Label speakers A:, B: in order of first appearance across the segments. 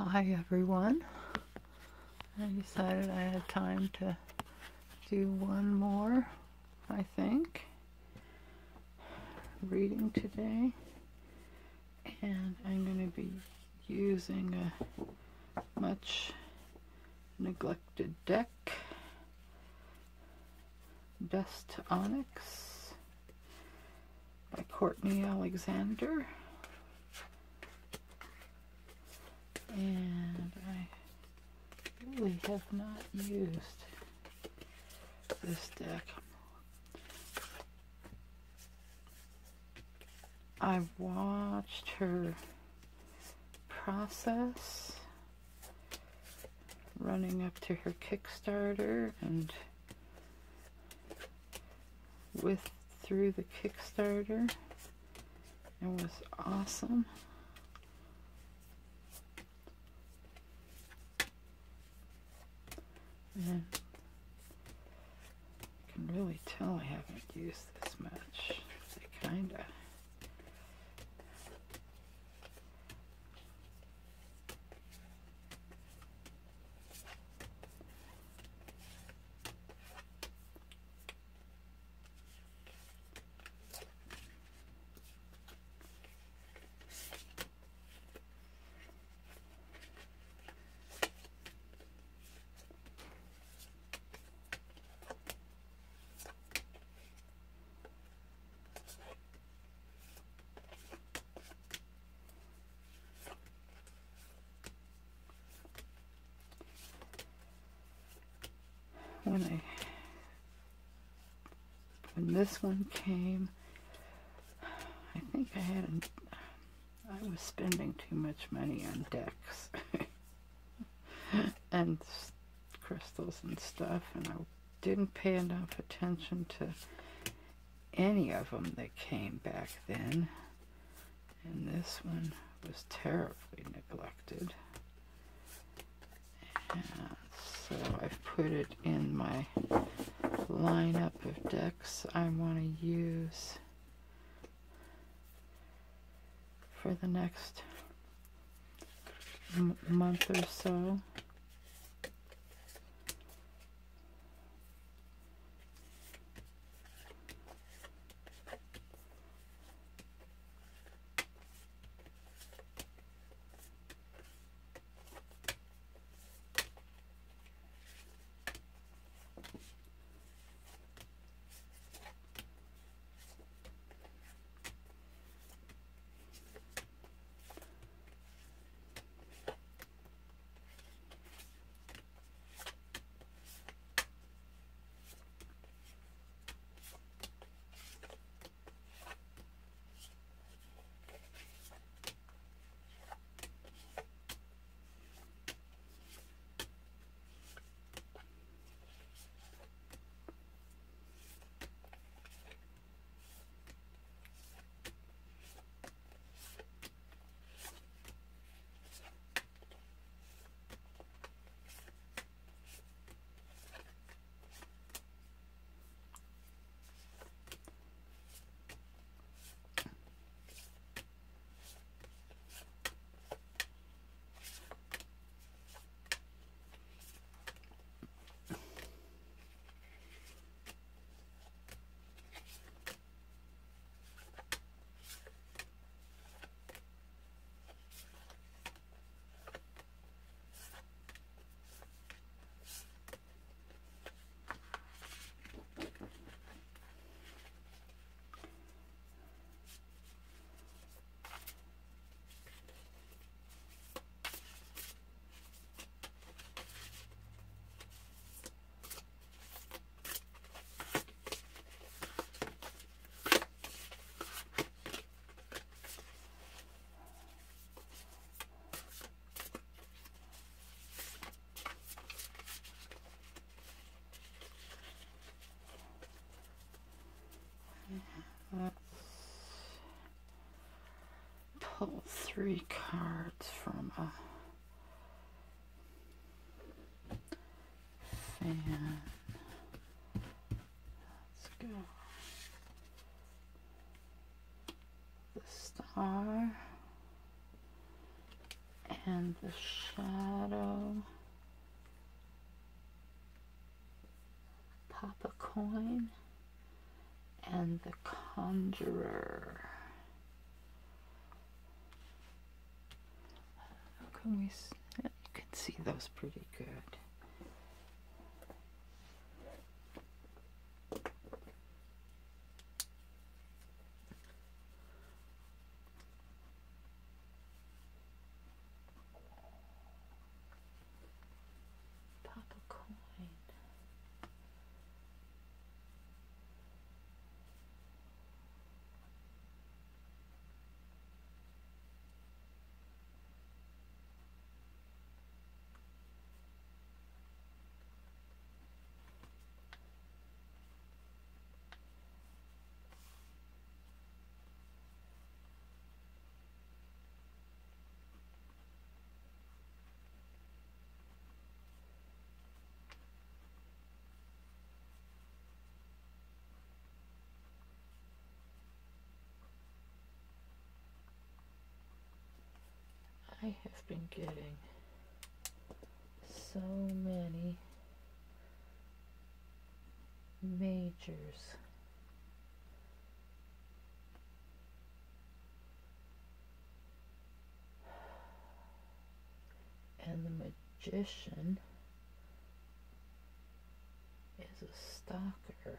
A: Hi everyone. I decided I had time to do one more, I think, reading today. And I'm going to be using a much neglected deck, Dust Onyx by Courtney Alexander. And I really have not used this deck. I've watched her process running up to her Kickstarter and through the Kickstarter. It was awesome. And I can really tell I haven't used this much. I kinda. When this one came, I think I was spending too much money on decks and crystals and stuff, and I didn't pay enough attention to any of them that came back then. And this one was terribly neglected. And so I've put it in my lineup of decks I want to use for the next month or so. Let's pull 3 cards from a fan. Let's go. The Star and the Shadow, Papa Coin, and the Conjurer. How can we see? You can see those pretty good. Papa Coin. I have been getting so many majors. And the Magician is a stalker.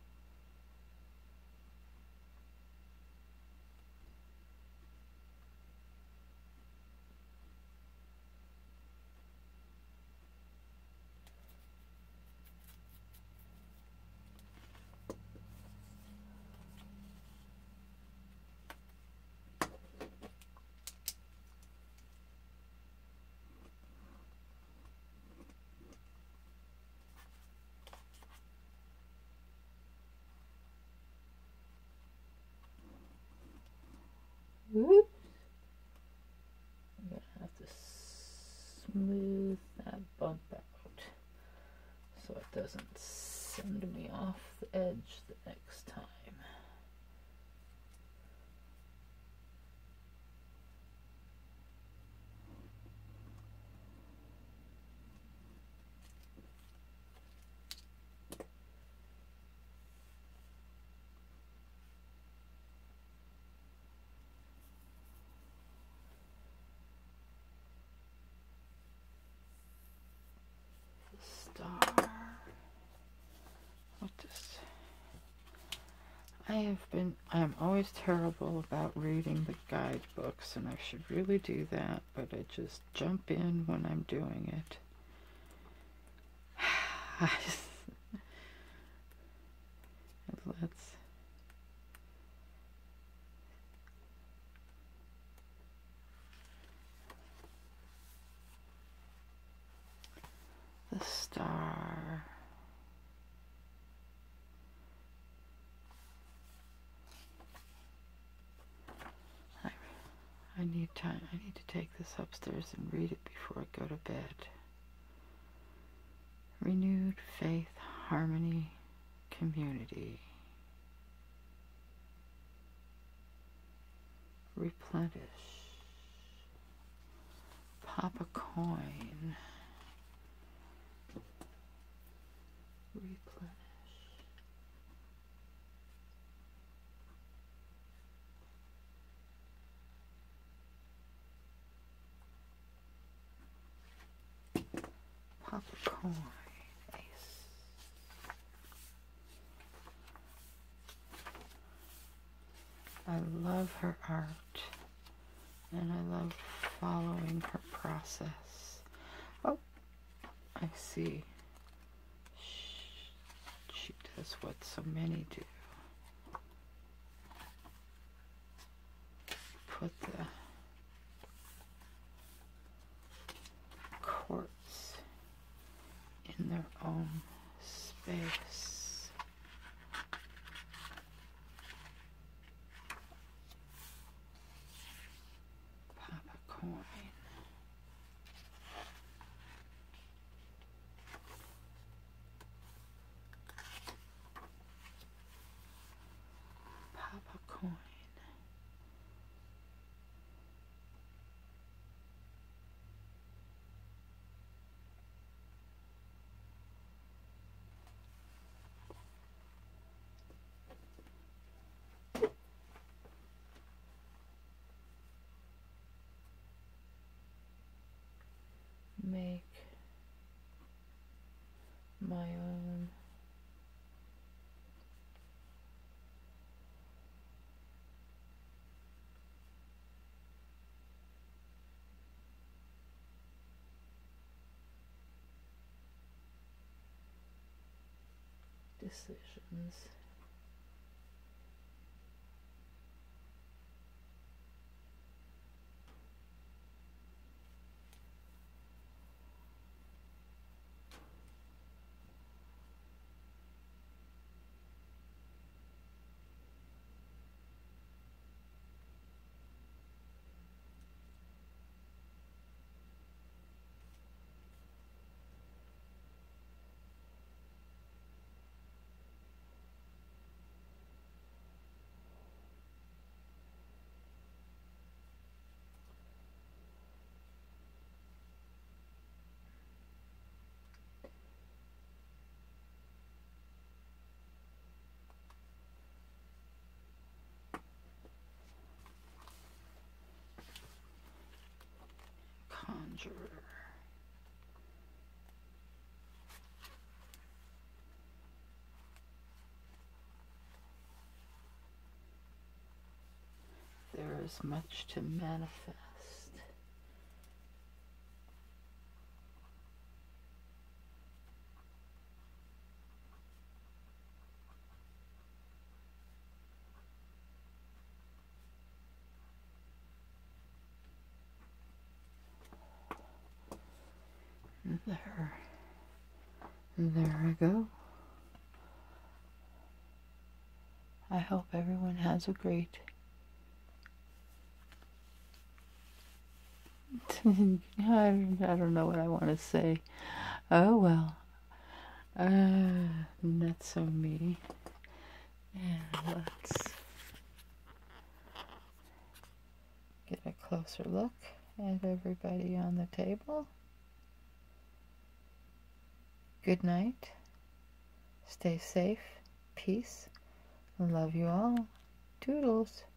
A: Whoops. I'm going to have to smooth that bump out so it doesn't send me off the edge the next time. Star. What this? I am always terrible about reading the guidebooks, and I should really do that, but I just jump in when I'm doing it. Let's the Star. I need time. I need to take this upstairs and read it before I go to bed. Renewed faith, harmony, community. Replenish. Papa Coin. Replenish. Papa Coin. Ace. I love her art, and I love following her process. Oh, I see. She does what so many do. Put the quartz in their own space. Papa Coin. Papa Coin. make my own decisions. Conjurer. There is much to manifest. There I go. I hope everyone has a great I don't know what I want to say. Oh well. Not so me. And let's get a closer look at everybody on the table. Good night. Stay safe. Peace. Love you all. Toodles.